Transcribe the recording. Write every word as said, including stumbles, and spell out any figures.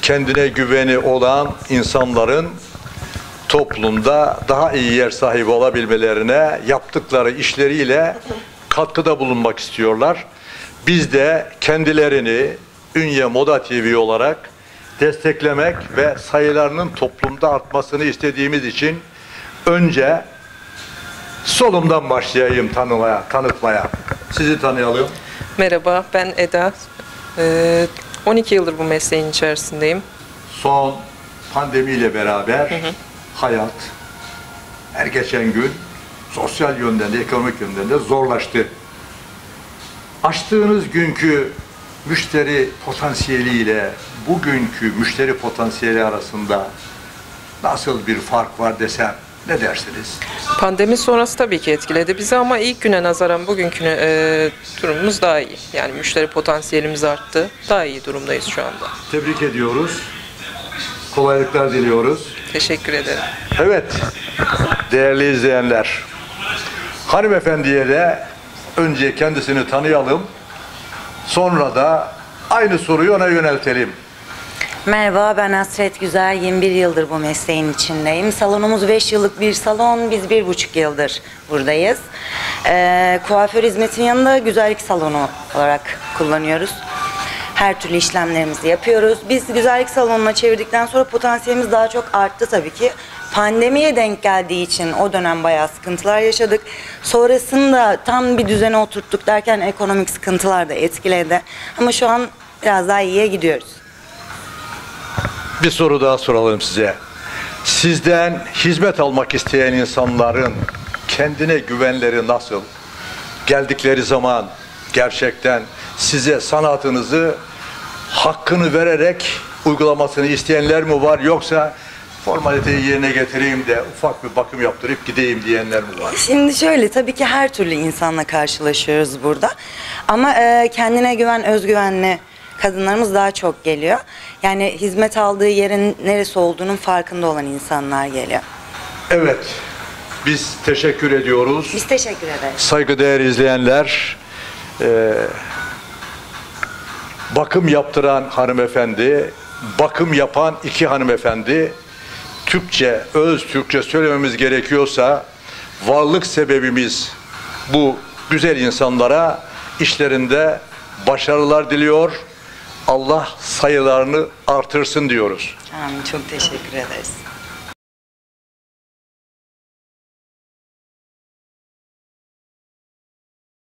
kendine güveni olan insanların toplumda daha iyi yer sahibi olabilmelerine yaptıkları işleriyle katkıda bulunmak istiyorlar. Biz de kendilerini Ünye Moda T V olarak desteklemek ve sayılarının toplumda artmasını istediğimiz için önce solumdan başlayayım tanımaya, tanıtmaya. Sizi tanıyalım. Merhaba, ben Eda. Ee, on iki yıldır bu mesleğin içerisindeyim. Son pandemiyle beraber hı hı. hayat her geçen gün sosyal yönden de ekonomik yönden de zorlaştı. Açtığınız günkü müşteri potansiyeliyle bugünkü müşteri potansiyeli arasında nasıl bir fark var desem ne dersiniz? Pandemi sonrası tabii ki etkiledi bizi ama ilk güne nazaran bugünküne e, durumumuz daha iyi. Yani müşteri potansiyelimiz arttı. Daha iyi durumdayız şu anda. Tebrik ediyoruz. Kolaylıklar diliyoruz. Teşekkür ederim. Evet, değerli izleyenler. Hanımefendiye de önce kendisini tanıyalım. Sonra da aynı soruyu ona yöneltelim. Merhaba, ben Hasret Güzel. yirmi bir yıldır bu mesleğin içindeyim. Salonumuz beş yıllık bir salon. Biz bir buçuk yıldır buradayız. Ee, kuaför hizmetinin yanında güzellik salonu olarak kullanıyoruz. Her türlü işlemlerimizi yapıyoruz. Biz güzellik salonuna çevirdikten sonra potansiyelimiz daha çok arttı tabii ki. Pandemiye denk geldiği için o dönem bayağı sıkıntılar yaşadık. Sonrasında tam bir düzene oturttuk derken ekonomik sıkıntılar da etkiledi. Ama şu an biraz daha iyiye gidiyoruz. Bir soru daha soralım size. Sizden hizmet almak isteyen insanların kendine güvenleri nasıl? Geldikleri zaman gerçekten size sanatınızı hakkını vererek uygulamasını isteyenler mi var, yoksa formaliteyi yerine getireyim de ufak bir bakım yaptırıp gideyim diyenler mi var? Şimdi şöyle, tabii ki her türlü insanla karşılaşıyoruz burada. Ama e, kendine güven, özgüvenli kadınlarımız daha çok geliyor. Yani hizmet aldığı yerin neresi olduğunun farkında olan insanlar geliyor. Evet, biz teşekkür ediyoruz. Biz teşekkür ederiz. Saygıdeğer izleyenler, e, bakım yaptıran hanımefendi, bakım yapan iki hanımefendi, Türkçe, öz Türkçe söylememiz gerekiyorsa, varlık sebebimiz bu güzel insanlara işlerinde başarılar diliyor. Allah sayılarını artırsın diyoruz. Amin. Çok teşekkür ederiz.